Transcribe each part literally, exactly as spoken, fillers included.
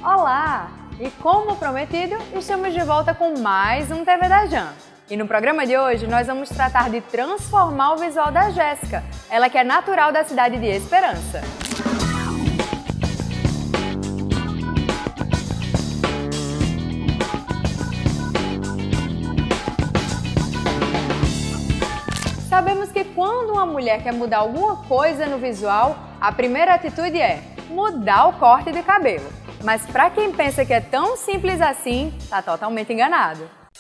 Olá! E como prometido, estamos de volta com mais um T V da Jan. E no programa de hoje nós vamos tratar de transformar o visual da Jéssica, ela que é natural da cidade de Esperança. Sabemos que quando uma mulher quer mudar alguma coisa no visual, a primeira atitude é mudar o corte de cabelo. Mas para quem pensa que é tão simples assim, tá totalmente enganado.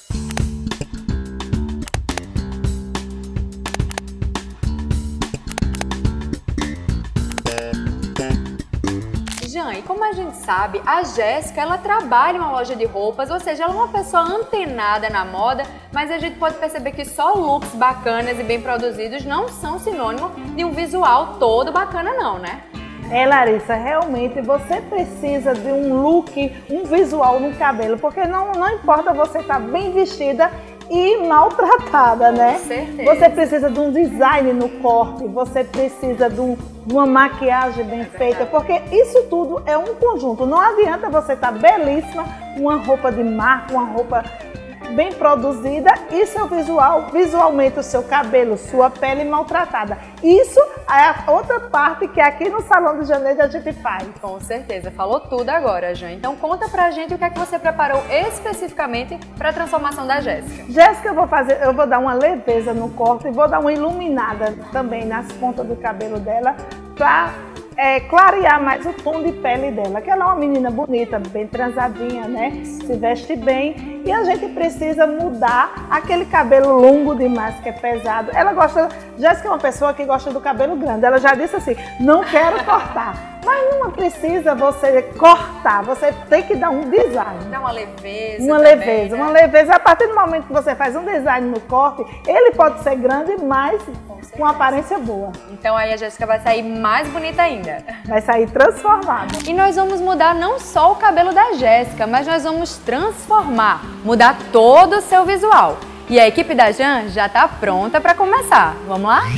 Jan, e como a gente sabe, a Jéssica, ela trabalha em uma loja de roupas, ou seja, ela é uma pessoa antenada na moda, mas a gente pode perceber que só looks bacanas e bem produzidos não são sinônimo de um visual todo bacana não, né? É, Larissa, realmente você precisa de um look, um visual no cabelo, porque não, não importa você estar bem vestida e maltratada, né? Com certeza. Você precisa de um design no corte, você precisa de, um, de uma maquiagem bem feita, porque isso tudo é um conjunto. Não adianta você estar belíssima, uma roupa de marca, uma roupa bem produzida e seu visual, visualmente o seu cabelo, sua pele maltratada. Isso é a outra parte que aqui no Salão de Janeiro a gente faz. Com certeza, falou tudo agora, Jan. Então conta pra gente o que é que você preparou especificamente para a transformação da Jéssica. Jéssica, eu vou fazer, eu vou dar uma leveza no corte e vou dar uma iluminada também nas pontas do cabelo dela para É, clarear mais o tom de pele dela, que ela é uma menina bonita, bem transadinha, né? Se veste bem e a gente precisa mudar aquele cabelo longo demais, que é pesado. Ela gosta, Jéssica é uma pessoa que gosta do cabelo grande, ela já disse assim, não quero cortar. Mas não precisa você cortar, você tem que dar um design. Dá uma leveza Uma também, leveza, né? uma leveza. A partir do momento que você faz um design no corte, ele pode ser grande, mas com aparência boa. Então aí a Jéssica vai sair mais bonita ainda. Vai sair transformada. E nós vamos mudar não só o cabelo da Jéssica, mas nós vamos transformar, mudar todo o seu visual. E a equipe da Jan já está pronta para começar. Vamos lá?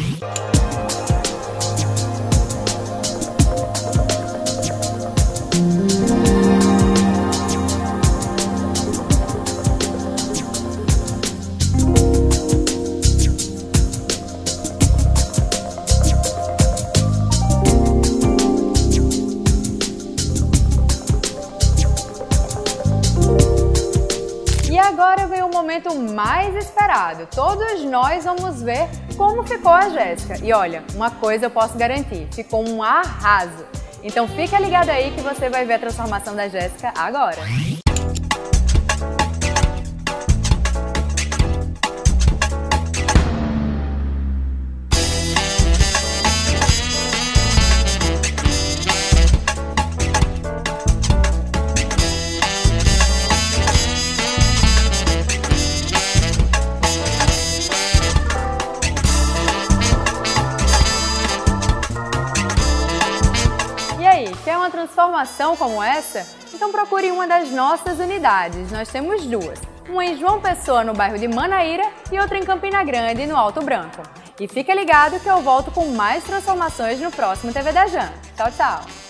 E agora vem o momento mais esperado. Todos nós vamos ver como ficou a Jéssica. E olha, uma coisa eu posso garantir, ficou um arraso. Então fica ligado aí que você vai ver a transformação da Jéssica agora. Quer uma transformação como essa? Então procure uma das nossas unidades. Nós temos duas. Uma em João Pessoa, no bairro de Manaíra, e outra em Campina Grande, no Alto Branco. E fica ligado que eu volto com mais transformações no próximo T V da Jan. Tchau, tchau!